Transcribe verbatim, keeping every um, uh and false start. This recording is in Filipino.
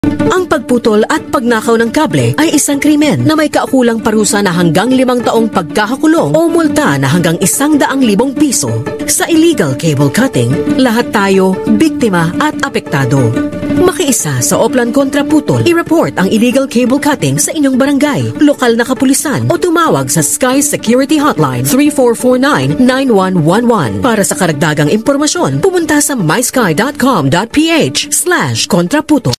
Ang pagputol at pagnakaw ng kable ay isang krimen na may kaukulang parusa na hanggang limang taong pagkakakulong o multa na hanggang isang daang libong piso. Sa illegal cable cutting, lahat tayo biktima at apektado. Makiisa sa Oplan Kontra Putol, i-report ang illegal cable cutting sa inyong barangay, lokal na kapulisan o tumawag sa Sky Security Hotline three four four nine, nine one one one. Para sa karagdagang impormasyon, pumunta sa mysky dot com dot p h slash kontraputol.